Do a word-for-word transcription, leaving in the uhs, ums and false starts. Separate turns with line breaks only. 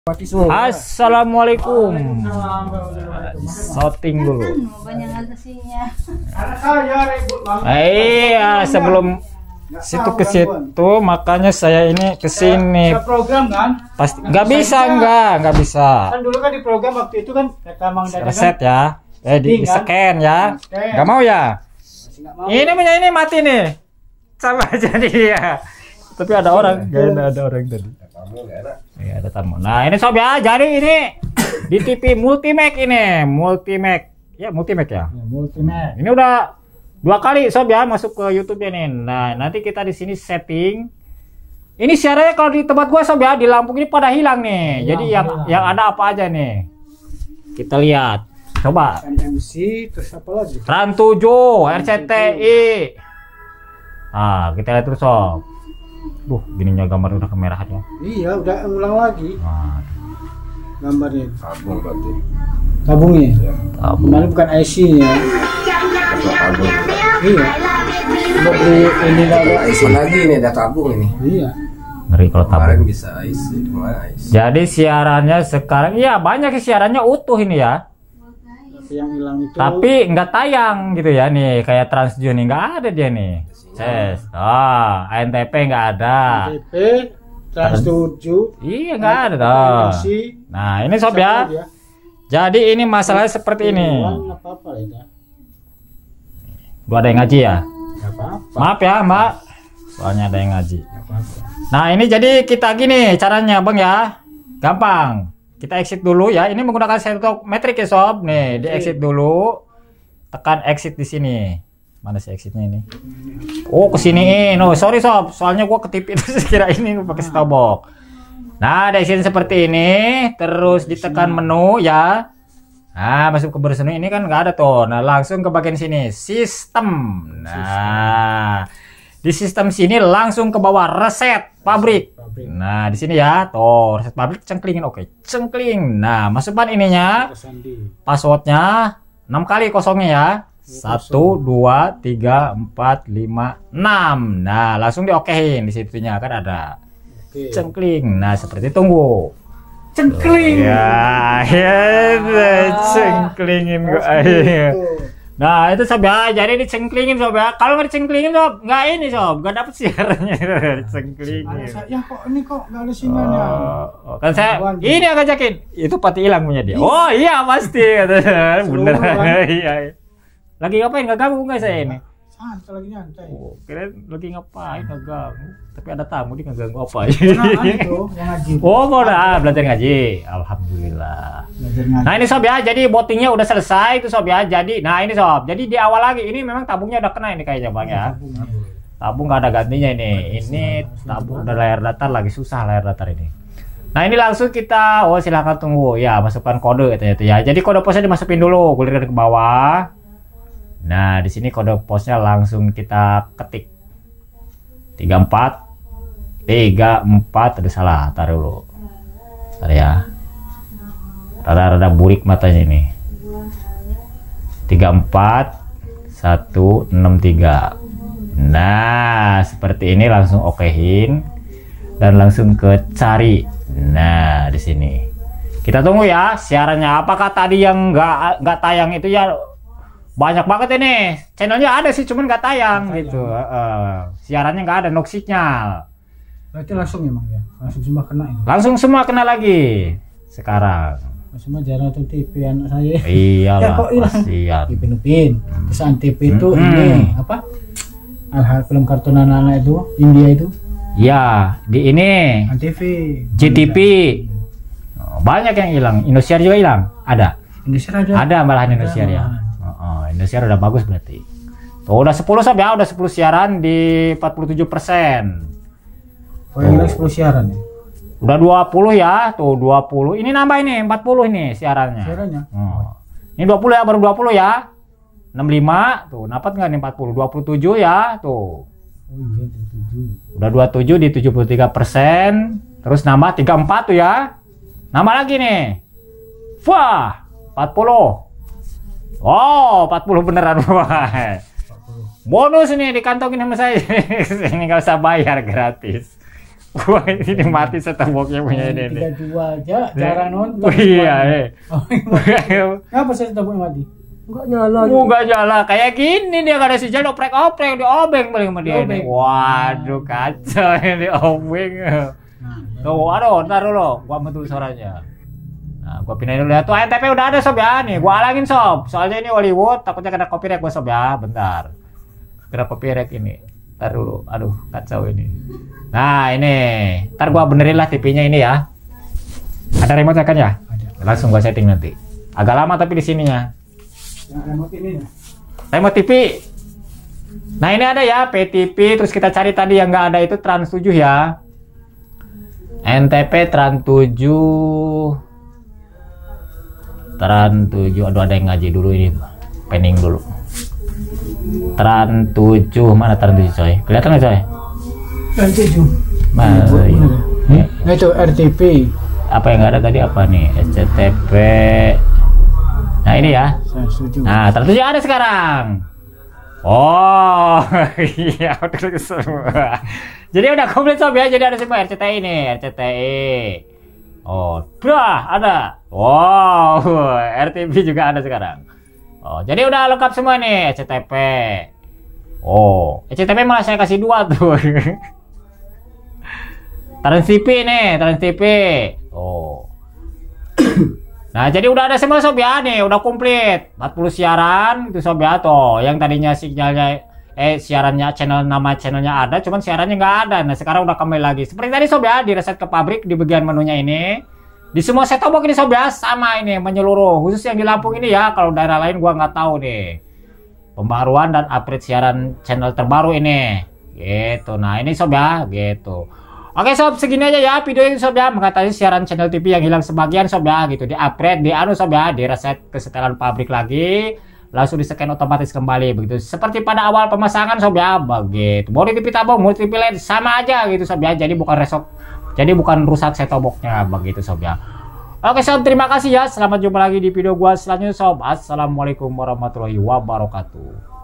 Assalamualaikum. Shooting dulu. Iya, sebelum situ ke situ, makanya saya ini ke sini.
Program kan?
Pasti nggak bisa, nggak, nggak bisa.
Kan dulu kan di program waktu itu kan kata Mang Dadan.
Reset ya, eh di scan ya. Nggak mau ya? Ini punya ini mati nih, sama jadi ya. Tapi ada orang, nggak ada orang tadi. Ya, ada tamu. Nah ini sob ya, jadi ini di T V Multimax ini, Multimax ya, Multimax ya.
Ya, Multimax.
Ini udah dua kali sob ya masuk ke YouTube ini. Nah nanti kita di sini setting. Ini siarannya kalau di tempat gua sob ya, di Lampung ini pada hilang nih. Hilang, jadi yang hilang. yang ada apa aja nih? Kita lihat. Coba.
N M C terus apa lagi?
Trans tujuh, R C T I. Ah kita lihat terus sob. Duh, gininya gambar udah kemerahan ya.
Iya, udah ulang lagi.
Nah,
gambarnya.
Tabung berarti.
Tabungnya.
Ya.
tabung.
Kemarin bukan I C-nya.
Tabung.
Iya. Mau beli ini lagi.
I C lagi ini ada tabung ini.
Iya.
Ngeri kalau
Kemarin
tabung.
bisa I C, kemarin I C.
Jadi siarannya sekarang, iya banyak sih siarannya utuh ini ya.
Yang hilang itu.
Tapi nggak tayang gitu ya nih, kayak Trans tujuh nih nggak ada dia nih. Ces, ah, A N T P nggak ada.
N T P, Trans tujuh.
Iya nggak ada toh. Nah ini sob ya. Jadi ini masalahnya seperti ini.
Apa-apa ya.
Gua ada yang ngaji ya.
Nggak apa-apa.
Maaf ya Mbak, soalnya ada yang ngaji. Nah ini jadi kita gini caranya bang ya, gampang. Kita exit dulu ya. Ini menggunakan sensor metrik ya sob. Nih di exit dulu, tekan exit di sini. Mana sih exitnya ini? Oh kesini. No sorry sob, soalnya gua ketipin terus kira ini pakai stobok. Nah di exit seperti ini, terus ditekan menu ya. Nah masuk ke bersenu ini kan nggak ada tuh. Nah langsung ke bagian sini sistem. Nah di sistem sini langsung ke bawah reset pabrik. Nah di sini ya, tuh reset pabrik cengklingin, oke cengkling. Nah masukkan ininya, passwordnya enam kali kosongnya ya. Satu, dua, tiga, empat, lima, enam. Nah langsung diokehin di situnya kan ada cengkling. Nah seperti tunggu. Cengkling. Ya, ya, cengklingin gua. Nah itu sob ya, jadi dicengklingin sob ya. Kalau nggak dicengklingin sob, nggak ini sob, nggak dapet siarannya. Dicengklingin.
Ya kok ini kok nggak ada sinyalnya.
Oh, kan saya ini agak jakin. Itu pati hilang punya dia. Oh iya pasti katanya. Bener. Iya. Lagi ngapain? Nggak ganggu nggak saya ini?
Santai lagi nyantai.
Oh, kira lagi ngapain nggak ganggu. Tapi ada tamu dia nggak ganggu apa.
Nah, itu yang ngaji.
Oh mau dah belajar ngaji. Alhamdulillah.
Belajar ngaji.
Nah ini sob ya, jadi bootingnya udah selesai itu sob ya. Jadi, nah ini sob, jadi di awal lagi ini memang tabungnya udah kena ini kayaknya bang ya. Tabung nggak ada gantinya ini. Ini tabung udah layar datar lagi, susah layar datar ini. Nah ini langsung kita, oh silahkan tunggu ya, masukkan kode katanya itu ya. Jadi kode posnya dimasukin dulu, gulirkan ke bawah. Nah di sini kode posnya langsung kita ketik tiga empat tiga empat, ada salah, taruh dulu. Taruh ya. Rada-rada burik matanya ini. Tiga empat satu enam tiga. Nah seperti ini langsung okehin dan langsung ke cari. Nah di sini kita tunggu ya siarannya. Apakah tadi yang nggak nggak tayang itu ya banyak banget ini channelnya ada sih, cuman nggak tayang, tayang gitu. Uh, siarannya nggak ada, no signal.
Berarti langsung emang ya, langsung semua kena ini.
Langsung semua kena lagi sekarang.
Semua jarang nonton T V anak saya.
Iyalah.
Ya kok hilang?
Kasihan.
T V Nupin. Terus T V itu
Hmm.
ini apa? Al film kartun anak-anak itu India itu.
Ya di ini
Antv.
J T V. Oh, banyak yang hilang. Indosiar juga hilang. Ada.
Indonesia ada.
Ada malahan Indosiar ya. Oh, Indosiar udah bagus berarti. Tuh udah sepuluh sob ya, udah sepuluh siaran di empat puluh tujuh persen.
Oh, yang sepuluh siaran ya.
Udah dua puluh ya, tuh dua puluh. Ini nambah ini empat puluh ini siarannya.
Siarannya.
Oh. Ini dua puluh ya, baru dua puluh ya. enam puluh lima tuh, dapat nggak nih empat puluh? dua puluh tujuh ya, tuh.
Oh iya, tujuh.
Udah dua puluh tujuh di tujuh puluh tiga persen. Terus nambah tiga puluh empat tuh ya. Nambah lagi nih. Wah, empat puluh. Oh, empat puluh beneran. Bonus nih dikantongin sama saya. Ini nggak usah bayar, gratis. Wah ini mati setoboknya punya ini.
tiga dua aja cara nonton.
Oh iya, eh.
Kenapa saya setoboknya mati?
Enggak nyala.
Oh, enggak nyala. Kayak gini dia enggak ada sinyal oprek-oprek diobeng paling sama dia ini.
Diobeng.
Waduh, kacau ini obeng. Tuh, aduh, ntar dulu gua betul suaranya. Nah, gua pindahin dulu ya. Tuh N T P udah ada sob ya nih. Gua alangin sob. Soalnya ini Hollywood takutnya kena copyright gua sob ya. Bentar. Kena copyright ini. Ntar dulu. Aduh, kacau ini. Nah, ini. Ntar gua benerin lah T V-nya ini ya. Ada remote kan ya?
Ada.
Langsung gua setting nanti. Agak lama tapi di sininya.
Yang remote ini.
Remote T V. Nah, ini ada ya P T V, terus kita cari tadi yang nggak ada itu Trans tujuh ya. N T P Trans tujuh. Trans tujuh. Aduh, ada yang ngaji dulu ini. Pending dulu. Trans tujuh, mana Trans tujuh coy? Kelihatan nggak coy?
R tujuh.
Mana?
Hmm? Nah, itu R T P.
Apa yang nggak ada tadi apa nih? S C T P. Nah, ini ya.
Saya setuju.
Nah, Trans tujuh ada sekarang. Oh, iya udah semua. Jadi udah komplit sob ya. Jadi ada semua R C T I nih, R C T I. Oh, brah ada. Wow, R T V juga ada sekarang. Oh, jadi udah lengkap semua nih S C T P. Oh, S C T P malah saya kasih dua tuh. Trans T V nih, Trans T V. Oh. Nah, jadi udah ada semua sob ya nih, udah komplit. empat puluh siaran itu sob ya toh. Yang tadinya sinyalnya eh siarannya channel nama channelnya ada, cuman siarannya nggak ada. Nah, sekarang udah kembali lagi. Seperti tadi sob ya, di reset ke pabrik di bagian menunya ini. Di semua set top box ini sob ya sama ini menyeluruh. Khusus yang di Lampung ini ya, kalau daerah lain gua nggak tahu nih. Pembaruan dan upgrade siaran channel terbaru ini. Gitu. Nah, ini sob ya, gitu. Oke sob, segini aja ya video ini sob ya, mengatasi siaran channel T V yang hilang sebagian sob ya, gitu. Di upgrade, di anu sob ya, di reset ke setelan pabrik lagi, langsung di scan otomatis kembali begitu. Seperti pada awal pemasangan sob ya, begitu. Mau di T V tabung, mau di T V L E D sama aja gitu sob ya. Jadi bukan resok, jadi bukan rusak set top box-nya begitu sob ya. Oke sob, terima kasih ya. Selamat jumpa lagi di video gua selanjutnya sob. Assalamualaikum warahmatullahi wabarakatuh.